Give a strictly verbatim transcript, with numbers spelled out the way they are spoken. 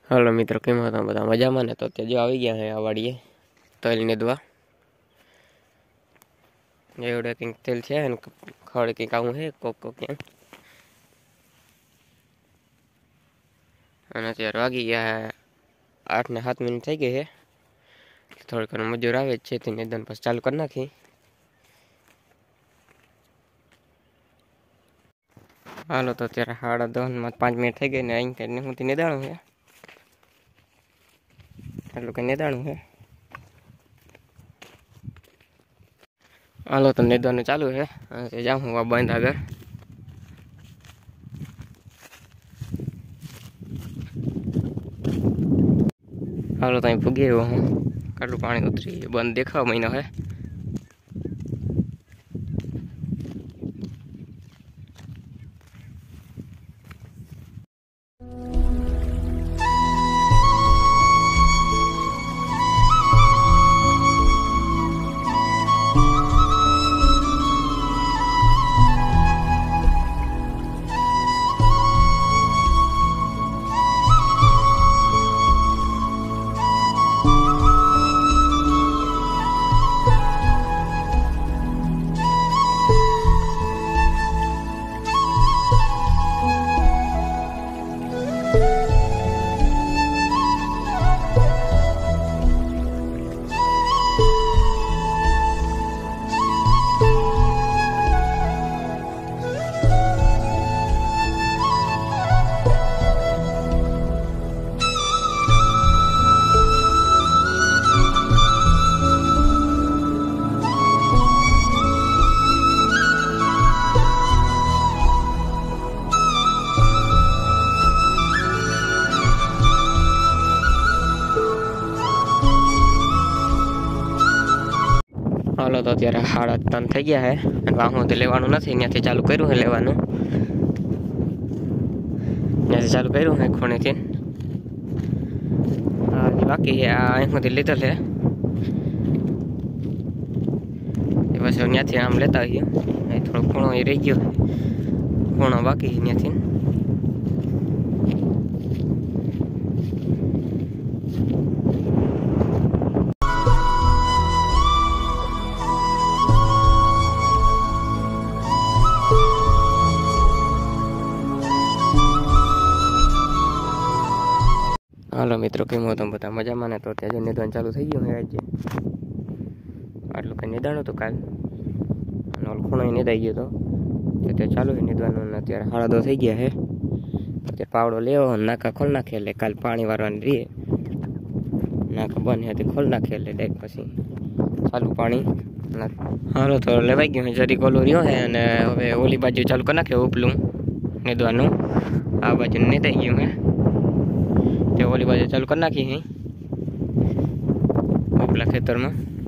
Hello मित्रों, केम हो बता मजा में ने? तो जो आ गया है आ वाड़िए तेल नेदवा एवडे कंईक तेल है खड़ कंईक आऊँ है कोक कोक क्या अत्यारे वागी गया है आठ ने सात मिनिट थी गई है। थोड़ी घणो मजूर आवे छे थी नेदन पास चालू कर नाखी। हालो तो अत्यारे साड़ा दस में पांच मिनिट थी गई ने अहीं करीने हुंथी नेदाणुं है એટલું કઈ નેદાણું है। हालो तो नेदाणुं चालू है जाऊँ हूँ बंद आगे हालो तो फूगे हूँ काटू पानी उतरी बंद देखा महीना है। हालो तो अत्यारे साड़ा तीन थी गया है वाहू तो लेवानुं नथी त्याथी चालू कर्युं है लेवानुं त्याथी चालू कर्युं है खूणेथी हजी बाकी है अहीं सुधी लीधेल है पछी त्याथी आम लेता आवीए थोड़ो खूणो रही गयो खूणो बाकी है त्याथी। हालो मित्रों, केम हो तम बता मजा में? तो अत्यारे नेदवानुं चालू थई गयुं है आज आटलुं कई नेदाणुं तो काल अने ओलो खूणो नेदाई गयो तो अत्यारे चालू है नेदवानुं ने अत्यारे साड़ा दस थई गया है। अत्यारे पावड़ो लेवो नाका खोल नाखे એટલે काल पाणी वारवानी रही नाका बंद है खोल नाखे એટલે डायरेक्ट पछी चालू पाणी। हालो तो लेवाई गयुं है जरी ओलो रह्यो है अने हवे ओली बाजू चालू कर नाखे उपलुं नेदवानुं आ बाजू नेदाई गयुं है ओली बाजू चालू कर नाखी है उपला खेतर में।